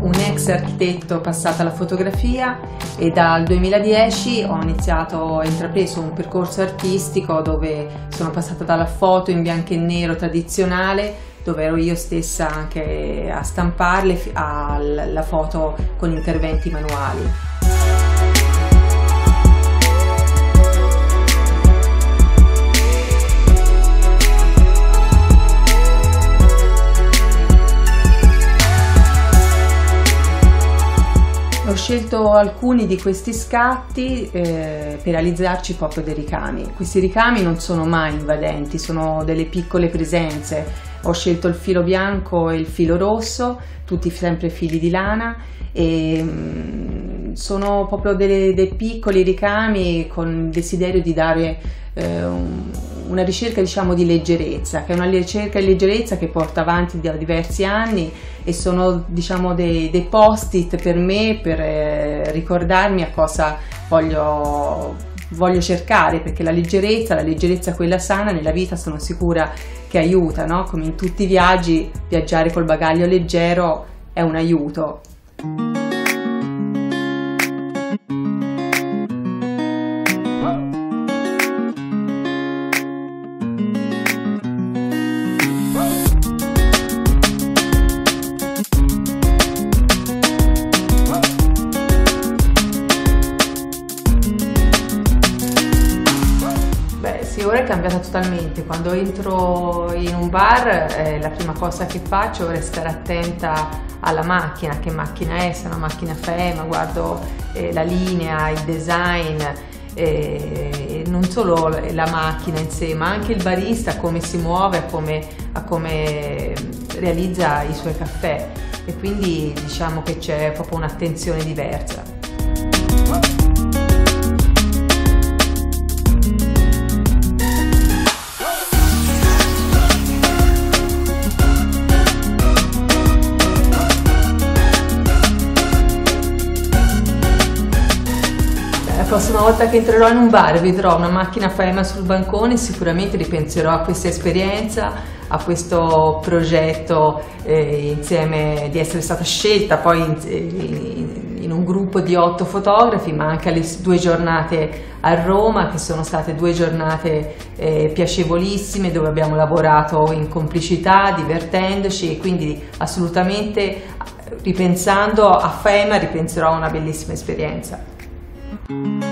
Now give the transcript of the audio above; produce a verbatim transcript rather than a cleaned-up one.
un ex architetto passato alla fotografia e dal duemiladieci ho iniziato, ho intrapreso un percorso artistico dove sono passata dalla foto in bianco e nero tradizionale, dove ero io stessa anche a stamparle, alla foto con interventi manuali. Ho scelto alcuni di questi scatti eh, per realizzarci proprio dei ricami. Questi ricami non sono mai invadenti, sono delle piccole presenze. Ho scelto il filo bianco e il filo rosso, tutti sempre fili di lana, e mh, sono proprio delle, dei piccoli ricami con il desiderio di dare eh, un, una ricerca, diciamo, di leggerezza, che è una ricerca di leggerezza che porto avanti da diversi anni, e sono, diciamo, dei, dei post-it per me, per eh, ricordarmi a cosa voglio, voglio cercare, perché la leggerezza, la leggerezza quella sana nella vita sono sicura che aiuta, no? Come in tutti i viaggi, viaggiare col bagaglio leggero è un aiuto. Sì, ora è cambiata totalmente. Quando entro in un bar eh, la prima cosa che faccio è stare attenta alla macchina, che macchina è, se è una macchina F E M A, guardo eh, la linea, il design, eh, non solo la macchina in sé, ma anche il barista, come si muove, a come, a come realizza i suoi caffè, e quindi diciamo che c'è proprio un'attenzione diversa. La prossima volta che entrerò in un bar e vedrò una macchina F E M A sul bancone, sicuramente ripenserò a questa esperienza, a questo progetto, eh, insieme, di essere stata scelta poi in, in, in un gruppo di otto fotografi, ma anche alle due giornate a Roma, che sono state due giornate eh, piacevolissime, dove abbiamo lavorato in complicità, divertendoci, e quindi assolutamente, ripensando a F E M A, ripenserò a una bellissima esperienza.